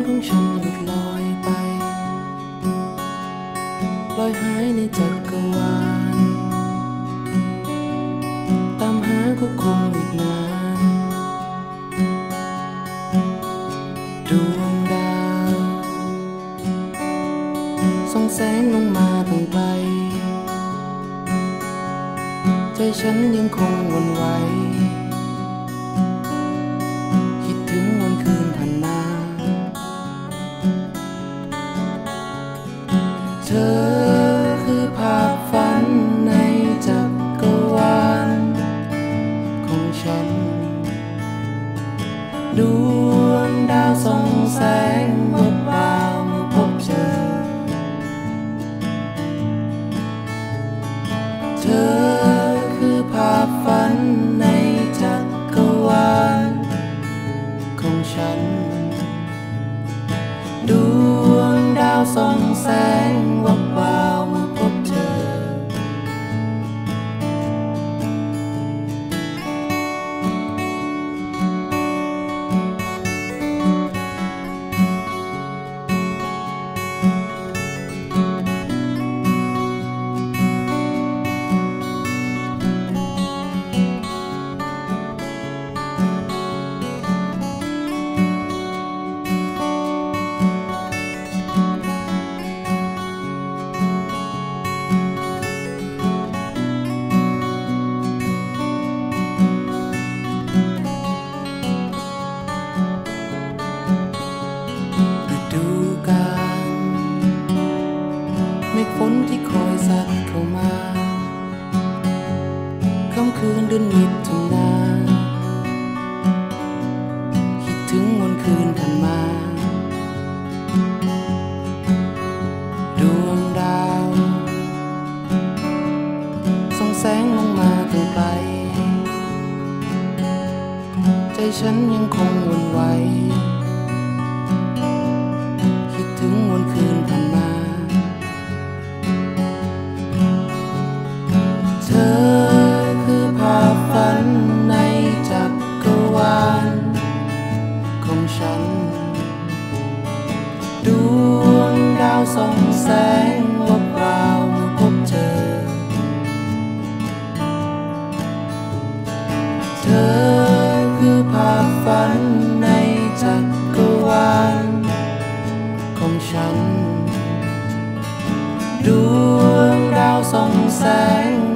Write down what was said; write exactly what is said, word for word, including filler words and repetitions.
ของฉันหลุดลอยไปลอยหายในจักรวาลตามหาก็คงอีกนานดวงดาวส่องแสงลงมาตั้งไปใจฉันยังคงหวั่นไหวคิดถึงวันคืนผ่านมาเธอคือภาพฝันในจักรวาลของฉันดวงดาวส่องแสงวับวาวเมื่อพบเจอเธอคือภาพฝันในจักรวาลของฉันดวงดาวส่องแสงวับวาวเมื่อพบเธอเมฆฝนที่คอยสัดเข้ามาค่ำคืนเดือนมิถุนาคิดถึงวันคืนผ่านมาดวงดาวส่องแสงลงมาตั้งไกลใจฉันยังคงหวั่นไหวคิดถึงวันคืนผ่านมาเธอคือภาพฝันในจักรวาลของฉันดวงดาวส่องแสงวับวาวเมื่อพบเจอเธอคือภาพฝันในจักรวาลของฉันดวงดาวส่องแสง